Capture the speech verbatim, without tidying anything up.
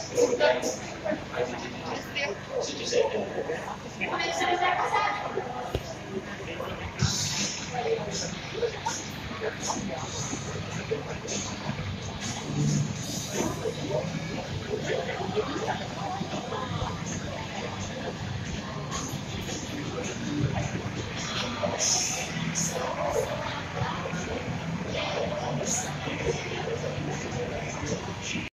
集中してやってるので。